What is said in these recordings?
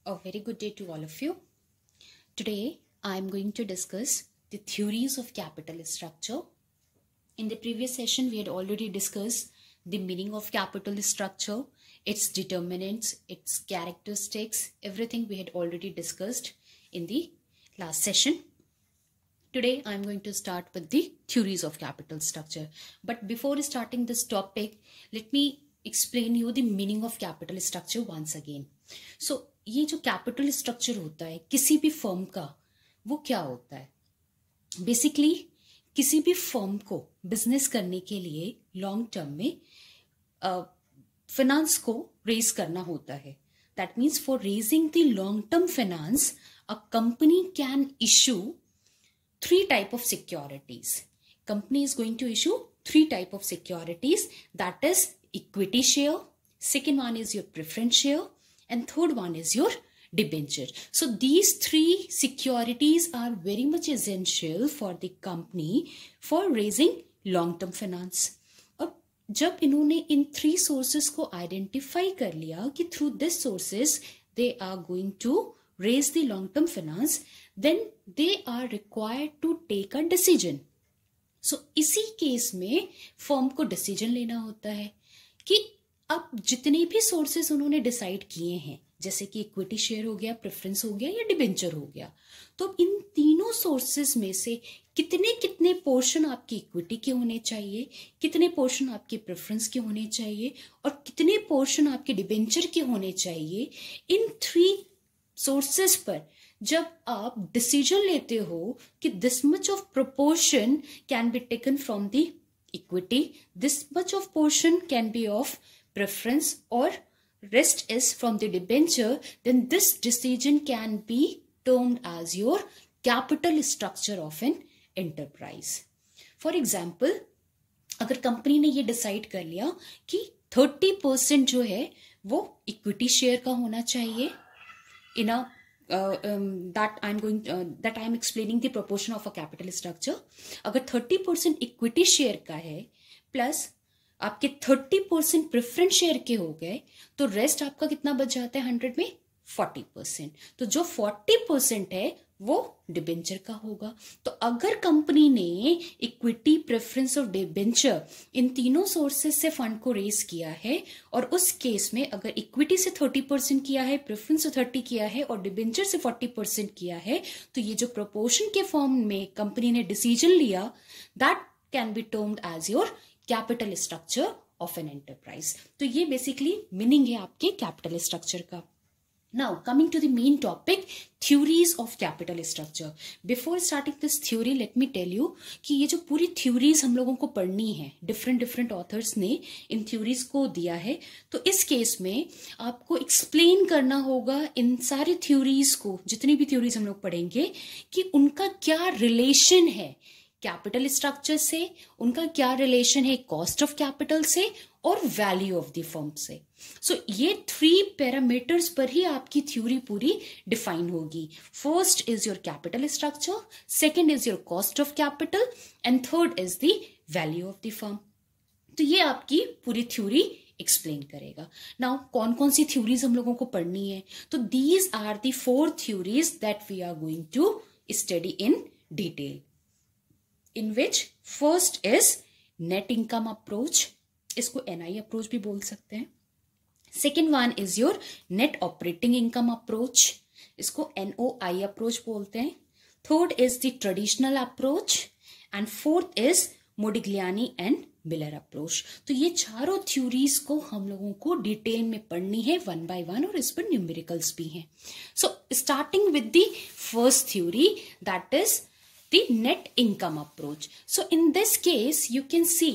A very good day to all of you. Today I am going to discuss the theories of capital structure. In the previous session we had already discussed the meaning of capital structure, its determinants, its characteristics, everything we had already discussed in the last session. Today I am going to start with the theories of capital structure. But before starting this topic, let me explain you the meaning of capital structure once again. So ये जो capital structure होता है किसी भी firm का, वो क्या होता है? बेसिकली किसी भी फर्म को बिजनेस करने के लिए लॉन्ग टर्म में फाइनेंस को रेज करना होता है. That means for raising the long term finance a company can issue 3 type of securities. Company is going to issue 3 type of securities, that is equity share, second one is your preference share, and third one is your debenture. So these 3 securities are very much essential for the company for raising long term finance. अब जब इन्होंने इन 3 sources को identify कर लिया कि through this sources they are going to raise the long term finance, then they are required to take a decision. So इसी case में firm को डिसीजन लेना होता है कि अब जितने भी सोर्सेस उन्होंने डिसाइड किए हैं, जैसे कि इक्विटी शेयर हो गया, प्रेफरेंस हो गया या डिबेंचर हो गया, तो इन तीनों सोर्सेस में से कितने कितने पोर्शन आपकी इक्विटी के होने चाहिए, कितने पोर्शन आपके प्रेफरेंस के होने चाहिए और कितने पोर्शन आपके डिबेंचर के होने चाहिए, इन 3 सोर्सेस पर जब आप डिसीजन लेते हो कि this much of proportion can be taken from the equity, this much of portion can be of preference और rest is from the debenture, then this decision can be termed as your capital structure of an enterprise. For example, अगर company ने ये decide कर लिया कि 30% जो है वो इक्विटी शेयर का होना चाहिए, in a that I am explaining the proportion of a capital structure. अगर 30% इक्विटी शेयर का है प्लस आपके 30% प्रेफरेंस शेयर के हो गए, तो रेस्ट आपका कितना बच जाता है 100 में 40%. तो जो 40% है वो डिबेंचर का होगा. तो अगर कंपनी ने इक्विटी, प्रेफरेंस और डिबेंचर इन तीनों सोर्सेस से फंड को रेज किया है और उस केस में अगर इक्विटी से 30% किया है, प्रेफरेंस से 30 किया है और डिबेंचर से 40% किया है, तो ये जो प्रोपोर्शन के फॉर्म में कंपनी ने डिसीजन लिया, that can be termed as your capital structure of an enterprise. तो ये बेसिकली मीनिंग है आपके कैपिटल स्ट्रक्चर का. Now coming to the main topic, theories of capital structure. Before starting this theory, let me tell you कि ये जो पूरी theories हम लोगों को पढ़नी है, different authors ने इन theories को दिया है, तो इस केस में आपको explain करना होगा इन सारी theories को, जितनी भी theories हम लोग पढ़ेंगे, कि उनका क्या relation है कैपिटल स्ट्रक्चर से, उनका क्या रिलेशन है कॉस्ट ऑफ कैपिटल से और वैल्यू ऑफ द फर्म से. सो ये 3 पैरामीटर्स पर ही आपकी थ्योरी पूरी डिफाइन होगी. First is your capital structure, second is your cost of capital and third is the value of the firm. तो ये आपकी पूरी थ्योरी एक्सप्लेन करेगा. नाउ कौन कौन सी थ्योरीज हम लोगों को पढ़नी है, तो these are the 4 theories that we are going to study in detail, in which first is net income approach, इसको NI approach भी बोल सकते हैं. Second one is your net operating income approach, इसको NOI approach बोलते हैं. Third is the traditional approach and fourth is Modigliani and Miller approach. तो ये चारों थ्योरीज को हम लोगों को डिटेल में पढ़नी है 1 by 1 और इस पर न्यूमेरिकल्स भी हैं. So starting with the first theory, that is the net income approach. So in this case you can see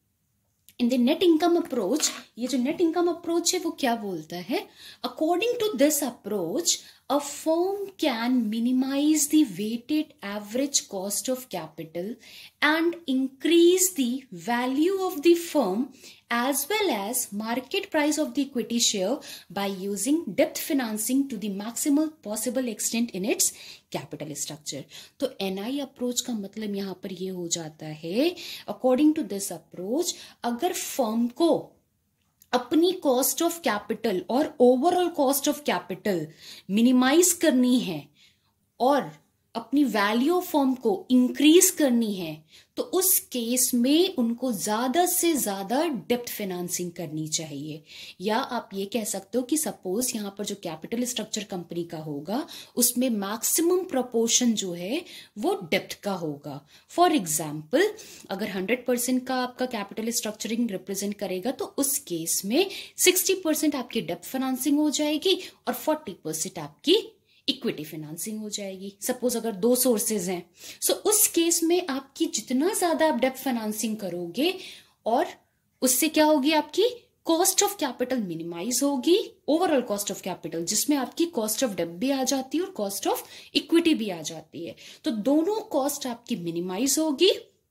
in the net income approach, ये जो net income approach है वो क्या बोलता है, according to this approach a firm can minimize the weighted average cost of capital and increase the value of the firm as well as market price of the equity share by using debt financing to the maximal possible extent in its capital structure. तो NI approach का मतलब यहाँ पर ये हो जाता है, according to this approach अगर फर्म को अपनी कॉस्ट ऑफ कैपिटल और overall cost of capital minimize करनी है और अपनी वैल्यू ऑफ फर्म को इंक्रीज करनी है, तो उस केस में उनको ज्यादा से ज्यादा डेप्थ फाइनेंसिंग करनी चाहिए। या आप ये कह सकते हो कि सपोज यहां पर जो कैपिटल स्ट्रक्चर कंपनी का होगा उसमें मैक्सिमम प्रोपोर्शन जो है वो डेप्थ का होगा। फॉर एग्जाम्पल, अगर 100% का आपका कैपिटल स्ट्रक्चरिंग रिप्रेजेंट करेगा तो उस केस में 60% आपकी डेप्थ फाइनेंसिंग हो जाएगी और 40% आपकी इक्विटी फाइनेंसिंग हो जाएगी। सपोज अगर 2 सोर्सेज हैं, सो उस केस में आपकी जितना ज्यादा आप डेप्थ फाइनेंसिंग करोगे और उससे क्या होगी, आपकी कॉस्ट ऑफ कैपिटल मिनिमाइज होगी, ओवरऑल कॉस्ट ऑफ कैपिटल, जिसमें आपकी कॉस्ट ऑफ डेप्थ भी आ जाती है और कॉस्ट ऑफ इक्विटी भी आ जाती है। तो दोनों कॉस्ट आपकी मिनिमाइज होगी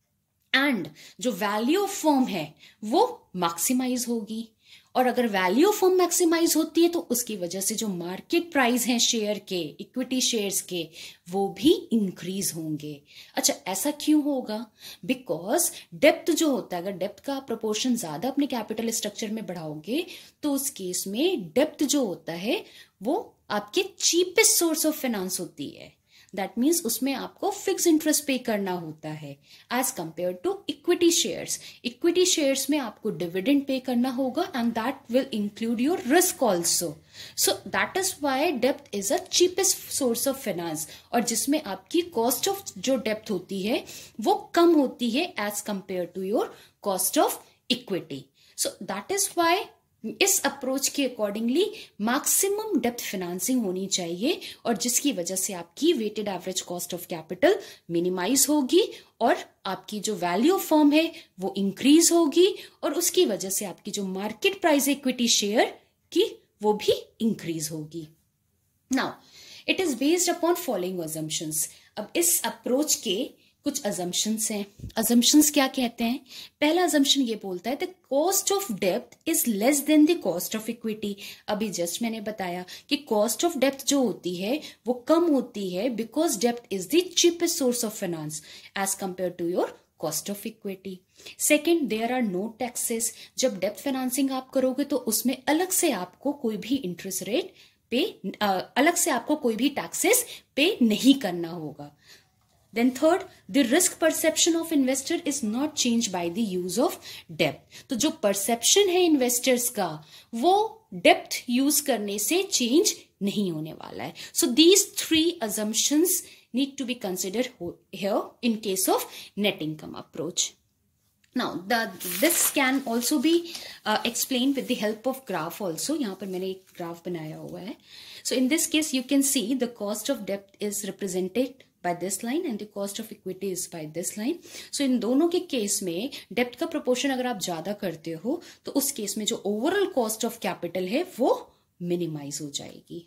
एंड जो वैल्यू ऑफ फर्म है वो मैक्सिमाइज होगी। और अगर वैल्यू ऑफ फर्म मैक्सिमाइज होती है तो उसकी वजह से जो मार्केट प्राइस है शेयर के, इक्विटी शेयर्स के, वो भी इंक्रीज होंगे। अच्छा, ऐसा क्यों होगा? बिकॉज डेप्थ जो होता है, अगर डेप्थ का प्रोपोर्शन ज्यादा अपने कैपिटल स्ट्रक्चर में बढ़ाओगे तो उस केस में डेप्थ जो होता है वो आपके चीपेस्ट सोर्स ऑफ फाइनेंस होती है। दैट मीन्स उसमें आपको फिक्स इंटरेस्ट पे करना होता है as compare to equity shares. Equity shares में आपको डिविडेंड पे करना होगा and that will include your risk also. So that is why डेप्थ is a cheapest source of finance, और जिसमें आपकी कॉस्ट ऑफ जो डेप्थ होती है वो कम होती है as compare to your cost of equity. So that is why इस अप्रोच के अकॉर्डिंगली मैक्सिमम डेप्थ फाइनेंसिंग होनी चाहिए, और जिसकी वजह से आपकी weighted average cost of capital minimize होगी और आपकी जो वैल्यू ऑफ फर्म है वो इंक्रीज होगी, और उसकी वजह से आपकी जो मार्केट प्राइस इक्विटी शेयर की वो भी इंक्रीज होगी। Now it is based upon following assumptions. अब इस अप्रोच के कुछ अजम्पशंस हैं। अजम्पशंस क्या कहते हैं? पहला अजम्पशन ये बोलता है द कॉस्ट ऑफ डेप्थ is less than the cost of equity. अभी जस्ट मैंने बताया कि कॉस्ट ऑफ डेप्थ जो होती है वो कम होती है बिकॉज डेप्थ is the cheapest source of finance as compare to your cost of equity. Second, there are no taxes. जब डेप्थ फाइनेंसिंग आप करोगे तो उसमें अलग से आपको कोई भी इंटरेस्ट रेट पे, अलग से आपको कोई भी टैक्सेस पे नहीं करना होगा। Then third, the risk perception of investor is not changed by the use of debt. तो जो perception है investors का वो डेप्थ यूज करने से चेंज नहीं होने वाला है। So these 3 assumptions need to be considered here in case of net income approach. Now this can also be explained with the help of graph also. यहाँ पर मैंने एक ग्राफ बनाया हुआ है। So in this case you can see the cost of debt is represented by this line and the cost of equity is by this line. So इन दोनों के case में डेप्थ का प्रोपोर्शन अगर आप ज्यादा करते हो तो उस केस में जो ओवरऑल कॉस्ट ऑफ कैपिटल है वो मिनिमाइज हो जाएगी।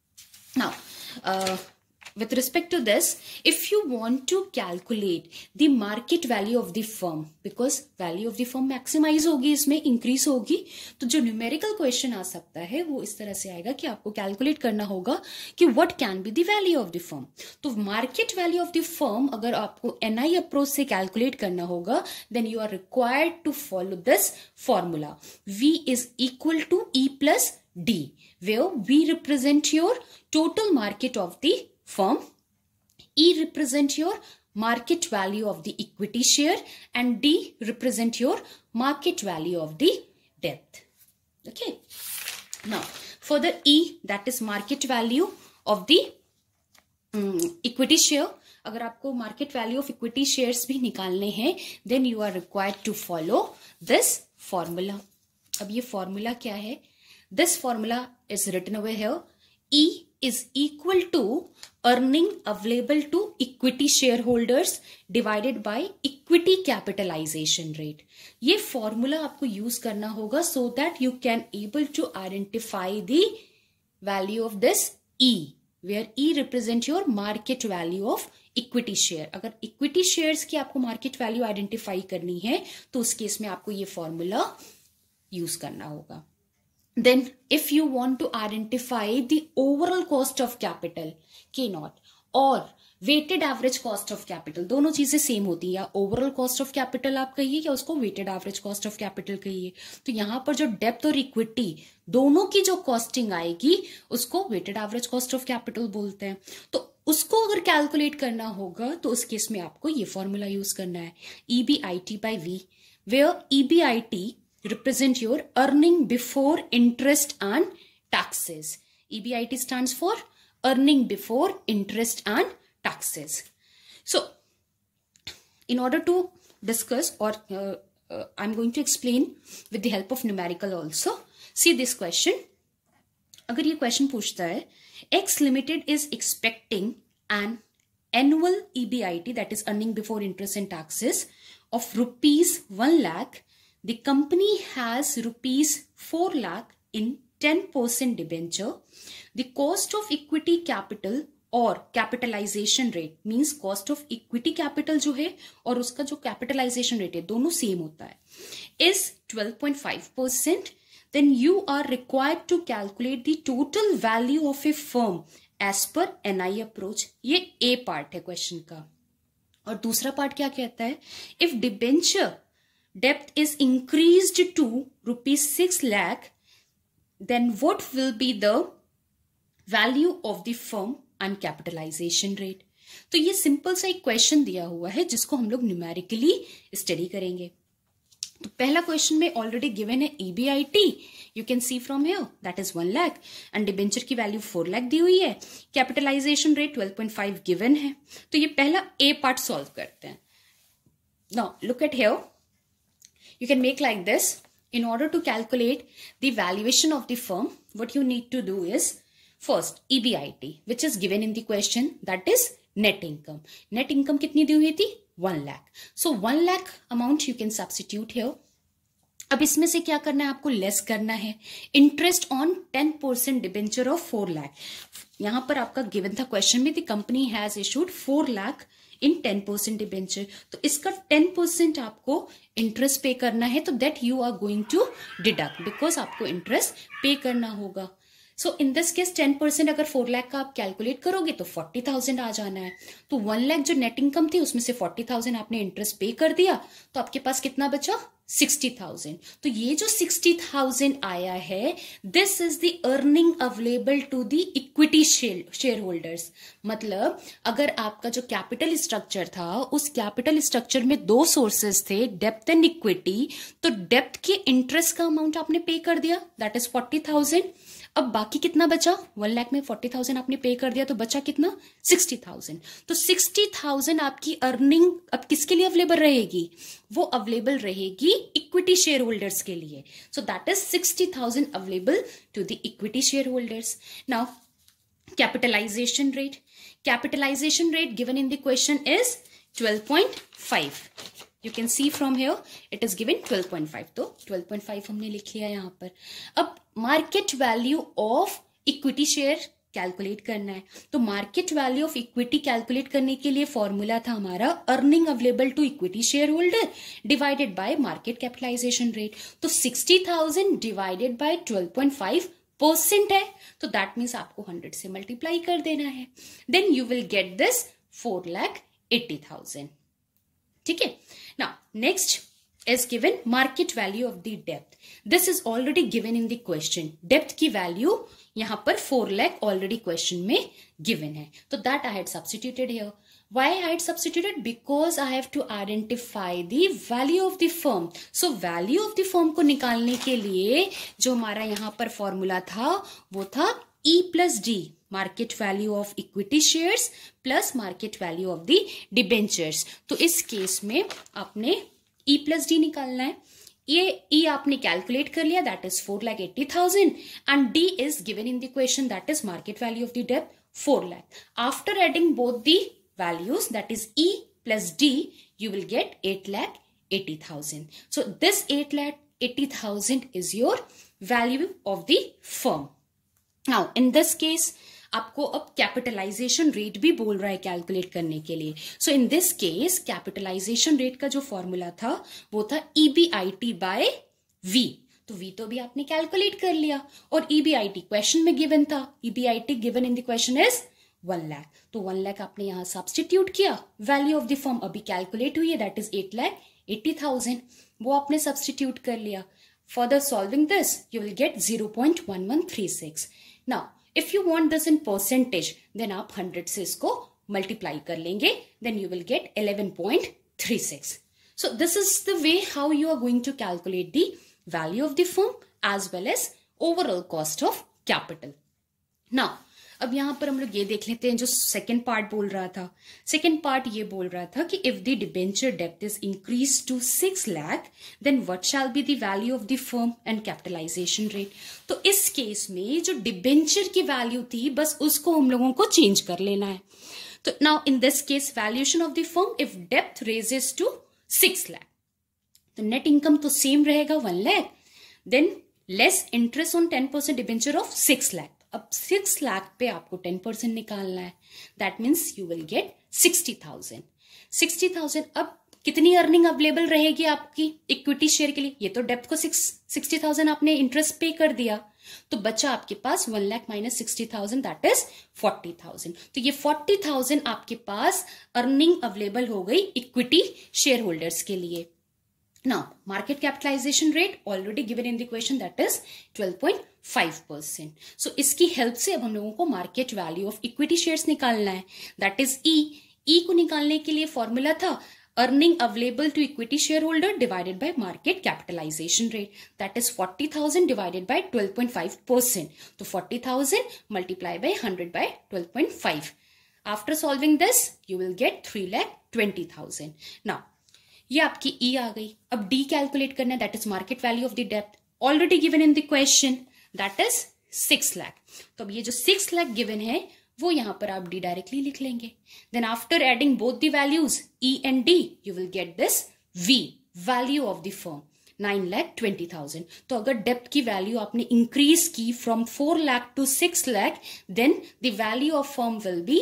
Now with respect to this, if you want to calculate the market value of the firm, because value of the firm maximize होगी, इसमें increase होगी, तो जो numerical question आ सकता है वो इस तरह से आएगा कि आपको calculate करना होगा कि what can be the value of the firm। तो market value of the firm अगर आपको NI approach से calculate करना होगा then you are required to follow this formula. V is equal to E plus D, where V represent your total market of the firm, E represent your market value of the equity share, and D represent your market value of the debt. Okay. Now for the E, that is market value of the equity share, अगर आपको market value of equity shares भी निकालने हैं then you are required to follow this formula. अब ये formula क्या है? This formula is written over here. E is equal to earning available to equity shareholders divided by equity capitalization rate. ये formula आपको use करना होगा so that you can able to identify the value of this E, where E represent your market value of equity share. अगर equity shares की आपको market value identify करनी है तो उस केस में आपको ये फॉर्मूला यूज करना होगा. Then if you want to identify the overall cost of capital, K naught, or weighted average cost of capital, दोनों चीजें सेम होती है, या ओवरऑल कॉस्ट ऑफ कैपिटल आप कहिए या उसको weighted average cost of capital कहिए। तो यहां पर जो डेब्ट और इक्विटी दोनों की जो कॉस्टिंग आएगी उसको weighted average cost of capital बोलते हैं। तो उसको अगर कैलकुलेट करना होगा तो उस केस में आपको ये फॉर्मूला यूज करना है, EBIT by V, where EBIT represent your earning before interest and taxes. EBIT stands for earning before interest and taxes. So in order to discuss, or I'm going to explain with the help of numerical also. See this question. अगर ये question पूछता है X Limited is expecting an annual EBIT, that is earning before interest and taxes, of rupees 1 lakh. The company has rupees 4 lakh in 10% debenture. The cost of equity capital और capitalization rate, means cost of equity capital जो है और उसका जो capitalisation rate है दोनों same होता है, is 12.5%. then you are required to calculate the total value of a firm as per NI approach. ये A पार्ट है क्वेश्चन का। और दूसरा पार्ट क्या कहता है, if debenture debt is increased to rupees 6 lakh, then what will be the value of the firm and capitalization rate. तो ये सिंपल सा एक क्वेश्चन दिया हुआ है जिसको हम लोग न्यूमेरिकली स्टडी करेंगे। तो पहला क्वेश्चन में ऑलरेडी गिवन है EBIT, you can see from here, that is 1 lakh, and debenture की वैल्यू 4 लाख दी हुई है, कैपिटलाइजेशन रेट 12.5 गिवन है। तो ये पहला A पार्ट सॉल्व करते हैं। Now look at here, you can make like this. In order to calculate the valuation of the firm, what you need to do is first EBIT, which is given in the question, that is net income. Net income कितनी दी हुई थी, 1 lakh. So 1 lakh amount you can substitute here. अब इसमें से क्या करना है, आपको लेस करना है interest on 10% debenture of 4 lakh. यहां पर आपका गिवन था क्वेश्चन में, the company has issued 4 lakh in 10% debenture, तो इसका 10% आपको इंटरेस्ट पे करना है, तो that you are going to deduct because आपको इंटरेस्ट पे करना होगा। सो इन दिस केस 10% अगर 4 लाख का आप कैलकुलेट करोगे तो 40,000 आ जाना है। तो 1 लाख जो नेट इनकम थी उसमें से 40,000 आपने इंटरेस्ट पे कर दिया, तो आपके पास कितना बचा, 60,000। तो ये जो 60,000 आया है, this is the earning available to the equity share holders. मतलब अगर आपका जो कैपिटल स्ट्रक्चर था, उस कैपिटल स्ट्रक्चर में 2 सोर्सेस थे, डेप्थ एंड इक्विटी, तो डेप्थ के इंटरेस्ट का अमाउंट आपने पे कर दिया, दैट इज 40,000। अब बाकी कितना बचा, 1 लाख में 40,000 आपने पे कर दिया, तो बचा कितना, 60,000। तो 60,000 आपकी अर्निंग अब किसके लिए अवेलेबल रहेगी, वो अवेलेबल रहेगी इक्विटी शेयर होल्डर्स के लिए। So that is 60,000 available to the equity share holders. Now capitalization rate, capitalization rate given in the question is 12.5। You can see from here it is given 12.5, तो 12.5 हमने लिख लिया यहाँ पर। अब market value of equity share calculate करना है, तो market value of equity calculate करने के लिए फॉर्मूला था हमारा earning available to equity share holder divided by market capitalization rate. तो 60,000 डिवाइडेड बाय 12.5% है, तो दैट मीन्स आपको 100 से मल्टीप्लाई कर देना है, then you will get this 4,80,000। ठीक है। Now next is given market value of the debt. This is already given in the question. Debt की value यहाँ पर 4 lakh already question में given है, तो that I had substituted here. Why I had substituted? Because I have to identify the value of the firm. So value of the firm को निकालने के लिए जो हमारा यहाँ पर फॉर्मूला था वो था E plus D, market value of equity shares plus market value of the debentures. तो इस केस में आपने E प्लस डी निकालना है। ये E आपने कैलकुलेट कर लिया, that is 4,80,000, and D is given in the question, that is market value of the डेब्ट 4 lakh. After adding both the values, that is E plus D, you will get 8,80,000. So this 8,80,000 is your value of the firm. Now in this case आपको अब capitalisation rate भी बोल रहा है calculate करने के लिए। So in this case capitalization rate का जो फॉर्मूला था वो था EBIT बाय V। तो V तो भी आपने कैलकुलेट कर लिया, और EBIT क्वेश्चन में गिवन था, EBIT given in the question is 1 lakh. तो 1 लाख आपने यहाँ सब्स्टिट्यूट किया, वैल्यू ऑफ द फर्म अभी कैलकुलेट हुई है, दैट इज 8,80,000, वो आपने सब्स्टिट्यूट कर लिया। Further solving this you will get 0.1136। Now if you want this in percentage then आप 100 से इसको मल्टीप्लाई कर लेंगे, then you will get 11.36. So this is the way how you are going to calculate the value of the firm as well as overall cost of capital. Now, अब यहाँ पर हम लोग ये देख लेते हैं जो सेकेंड पार्ट बोल रहा था। सेकेंड पार्ट ये बोल रहा था कि इफ द डिबेंचर डेप्थ is increase to 6 lakh then what shall be the value of the firm and capitalization rate. तो इस केस में जो डिबेंचर की वैल्यू थी बस उसको हम लोगों को चेंज कर लेना है। तो now in this case valuation of the firm if डेप्थ रेजेस टू 6 लाख, तो नेट इनकम तो सेम रहेगा 1 lakh, then less interest on 10% debenture of 6 lakh. अब 6 लाख पे आपको 10% निकालना है, that means you will get 60,000। 60,000 अब कितनी अर्निंग अवेलेबल रहेगी आपकी इक्विटी शेयर के लिए? ये तो डेप्थ को 60,000 आपने इंटरेस्ट पे कर दिया, तो बचा आपके पास 1 लाख माइनस 60,000 दैट इज 40,000। तो ये 40,000 आपके पास अर्निंग अवेलेबल हो गई इक्विटी शेयर होल्डर्स के लिए। Now market capitalization rate already given in the question that is 12.5%। So इसकी हेल्प से अब हम लोगों को market value of equity shares निकालना है, दैट इज ई को निकालने के लिए फॉर्मूला था earning available to equity shareholder divided by market capitalization rate, that is 40,000 divided by 12.5%. तो 40,000 multiply by 100 by 12.5. After solving this you will get 3,20,000. Now ये आपकी E आ गई। अब D कैलकुलेट करना है, that is market value of the debt already given in the question, that is 6 lakh. तो अब ये जो 6 लाख given है वो यहां पर आप डी डायरेक्टली लिख लेंगे। Then after adding both the values e and d you will get this v, value of the firm 9,20,000। तो अगर डेप्थ की वैल्यू आपने इंक्रीज की from 4 lakh to 6 lakh then the value of firm will be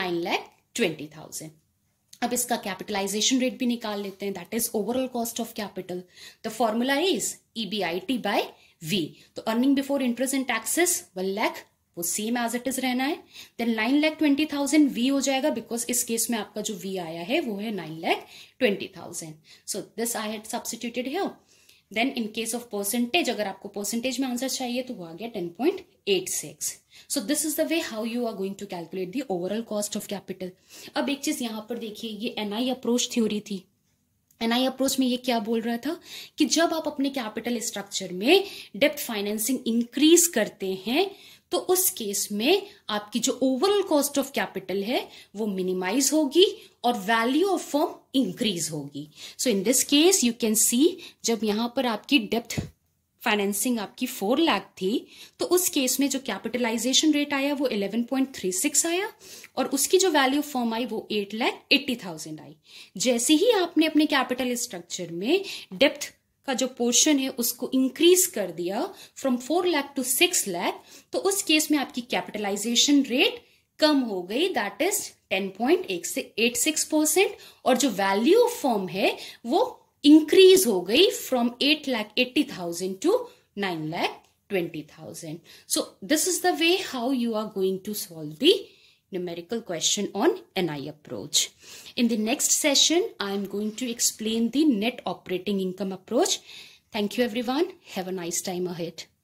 9,20,000। अब इसका कैपिटलाइजेशन रेट भी निकाल लेते हैं, that is overall cost of capital. The formula is EBIT by V। तो earning before interest and taxes 1 lakh, वो सेम एज इट इज रहना है। देन 9,20,000 V हो जाएगा, बिकॉज इस केस में आपका जो V आया है वो है 9,20,000। So this I had substituted here. Then in case of percentage, अगर आपको परसेंटेज में आंसर चाहिए तो वो आ गया 10.86। So this is the way how you are going to calculate the overall cost of capital. अब एक चीज यहां पर देखिए, ये NI अप्रोच थ्योरी थी। NI अप्रोच में ये क्या बोल रहा था कि जब आप अपने कैपिटल स्ट्रक्चर में डेप्थ फाइनेंसिंग इंक्रीज करते हैं तो उस केस में आपकी जो ओवरऑल कॉस्ट ऑफ कैपिटल है वो मिनिमाइज होगी और वैल्यू ऑफ फर्म इंक्रीज होगी। So in this case you can see, जब यहां पर आपकी डेप्थ फाइनेंसिंग आपकी 4 लाख थी तो उस केस में जो कैपिटलाइजेशन रेट आया वो 11.36 आया और उसकी जो वैल्यू फर्म आई वो 8,80,000 आई। जैसे ही आपने अपने कैपिटल स्ट्रक्चर में डेप्थ का जो पोर्शन है उसको इंक्रीज कर दिया फ्रॉम 4 लाख टू 6 लाख, तो उस केस में आपकी कैपिटलाइजेशन रेट कम हो गई, दैट इज 10.86%, और जो वैल्यू ऑफ फर्म है वो इंक्रीज हो गई from 8,80,000 to 9,20,000. So this is the way how you are going to solve the numerical question on NI approach. In the next session, I am going to explain the net operating income approach. Thank you everyone. Have a nice time ahead.